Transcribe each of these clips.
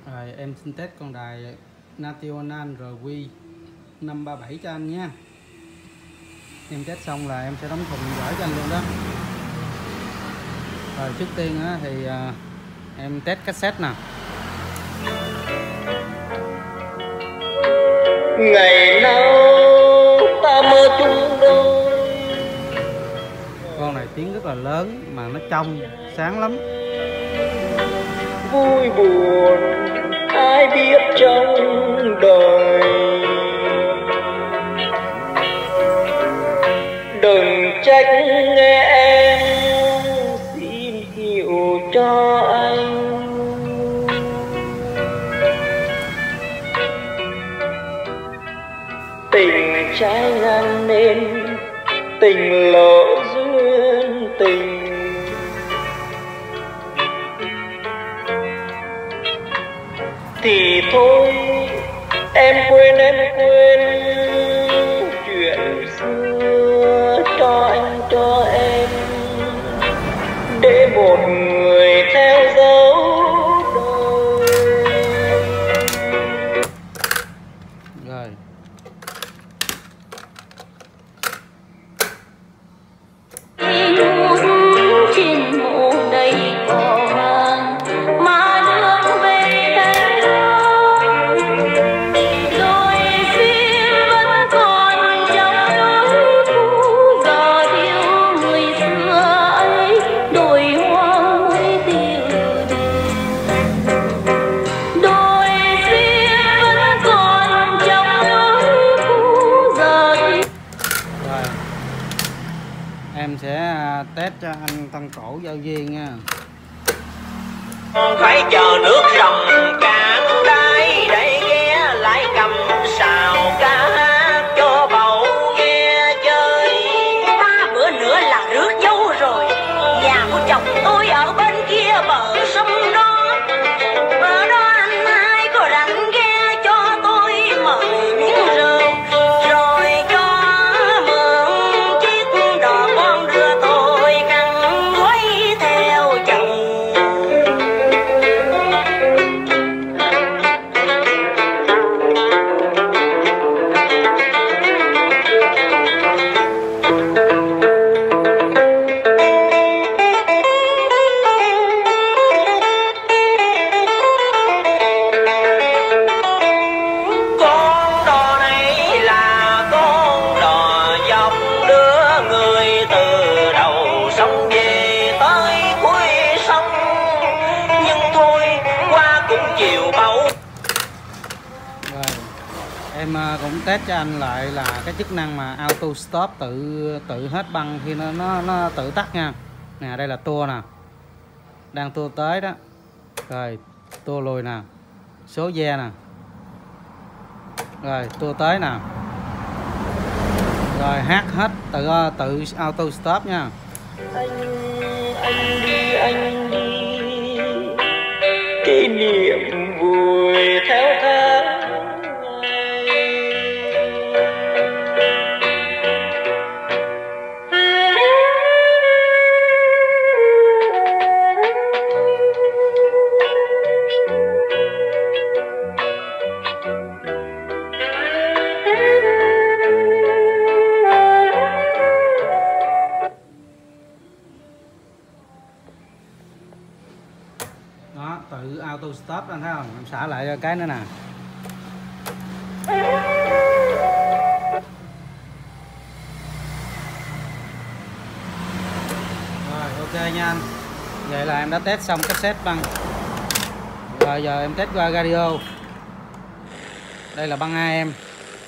Rồi em xin test con đài National RQ537 cho anh nha. Em test xong là em sẽ đóng thùng gửi cho anh luôn đó. Rồi trước tiên á, thì em test cassette nè. Ngày nào ta mơ chung đôi. Con này tiếng rất là lớn mà nó trong sáng lắm. Vui buồn ai biết trong đời, đừng trách nghe em xin hiểu cho anh. Tình trái ngang nên tình lỡ duyên tình, thì thôi em quên chuyện xưa cho anh cho em, để một người theo dấu đời. Rồi trên mộ đầy cỏ vàng mà đường về đây rồi xin vẫn còn trong lối cũ, giờ thiếu người xưa ấy đồi hoang mới tiêu đồi xin vẫn còn trong lối cũ, giờ thiếu. rồi em sẽ test cho anh Tân Cổ Giao Duyên nha. Phải chờ nước rồng cạn đáy để ghé lại cầm sào ca hát cho bầu nghe chơi. 3 bữa nữa là rước dâu rồi, nhà của chồng tôi ở bên kia bờ sông đó. Bờ đó anh hai có rảnh ghé cho tôi mời miếng rượu, rồi cho mượn chiếc đò con đưa tôi căng quay theo chồng. Con đò này là con đò dọc đưa người từ đầu sông về tới cuối sông, nhưng thôi qua cũng chiều bầu. Rồi em cũng test cho anh lại là cái chức năng mà auto stop tự hết băng khi nó tự tắt nha. Nè đây là tua nè, đang tua tới đó, rồi tua lùi nè, số ve nè, rồi tua tới nè, rồi hát hết tự auto stop nha. Anh đi kỷ niệm vui theo tháng Đó, tự auto stop anh thấy không? Em xả lại cho cái nữa nè. Rồi ok nha anh. Vậy là em đã test xong cassette băng. Rồi giờ em test qua radio. Đây là băng hai em.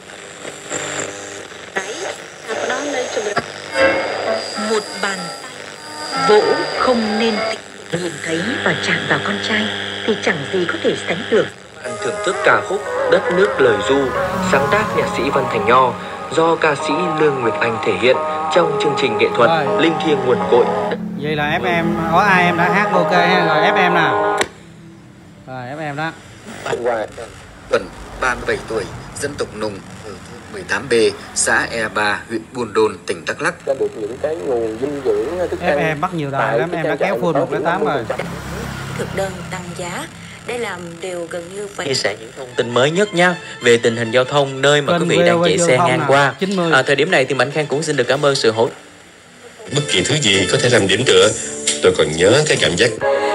Một bàn tay vỗ không nên tịnh, nhìn thấy và chạm vào con trai thì chẳng gì có thể sánh được. Bạn thưởng thức ca khúc Đất nước lời du, sáng tác nhạc sĩ Văn Thành Nho, do ca sĩ Lương Nguyệt Anh thể hiện trong chương trình nghệ thuật Linh Thiêng Nguồn Cội. Vậy là FM có ai em đã hát ok ha. Rồi FM nè. Rồi FM đó. Tuần 37 tuổi, dân tộc Nùng ở thôn 18B, xã E3, huyện Buôn Đôn, tỉnh Đắk Lắk. Cho được những cái nguồn dinh dưỡng thức ăn. FM bắt nhiều đài lắm, em đã kéo full 108 rồi. Thực đơn tăng giá Đây là đều gần như phải chia sẻ những thông tin mới nhất nha về tình hình giao thông nơi mà quý vị đang chạy xe ngang qua. 90. Thời điểm này thì Mạnh Khang cũng xin được cảm ơn sự hỗ trợ. Bất kỳ thứ gì có thể làm điểm tựa. Tôi còn nhớ cái cảm giác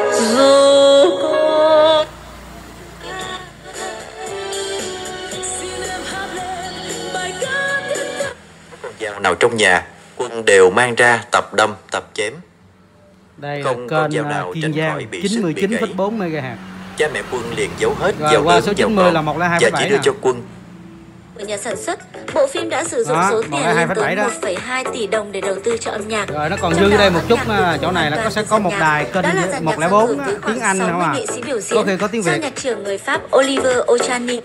dao nào trong nhà, Quân đều mang ra tập đâm, tập chém. Đây Không là con dao kênh nào Kiên tránh Giang khỏi bị sứt, bị 99,4 MHz. Cha mẹ Quân liền giấu hết Rồi, dao qua lớn, số dao 90 là ngọn 102,7 và chỉ đưa nè. cho Quân. của nhà sản xuất. Bộ phim đã sử dụng Đó, số tiền 102,7 lên tới đó. 1,2 tỷ đồng để đầu tư cho âm nhạc. Rồi nó còn Trong dư đó đây một âm chút nhạc nè, được chỗ này là hoàn sẽ toàn có từ một dàn đài nhạc. kênh Đó là dàn nhạc 104 giao hưởng với tiếng khoảng Anh 60 không à? nghệ sĩ biểu Có diễn khi có tiếng do Việt. nhạc trưởng người Pháp Oliver Ochani.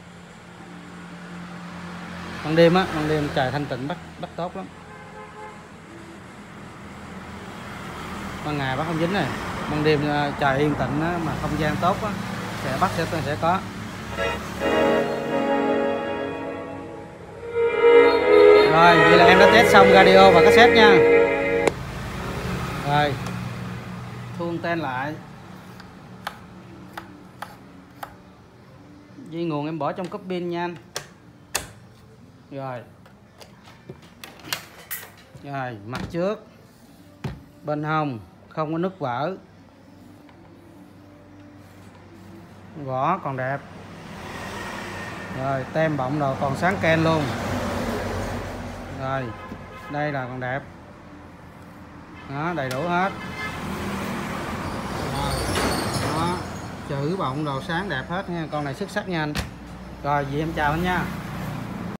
Ban đêm á, ban đêm trời thanh tịnh bắt tốt lắm. Ban ngày bắt không dính này, ban đêm trời yên tĩnh á, mà không gian tốt á, sẽ có. Rồi, vậy là em đã test xong radio và cassette nha. Rồi, thu anten lại. Dây nguồn em bỏ trong cốc pin nha anh. Rồi, mặt trước, bên hông không có nứt vỡ, vỏ còn đẹp. Rồi, tem bọng đồ còn sáng ken luôn. Rồi, đây là còn đẹp. Đó, đầy đủ hết. Đó, chữ bọng đồ sáng đẹp hết nha, con này xuất sắc nha anh. Rồi, vậy em chào anh nha.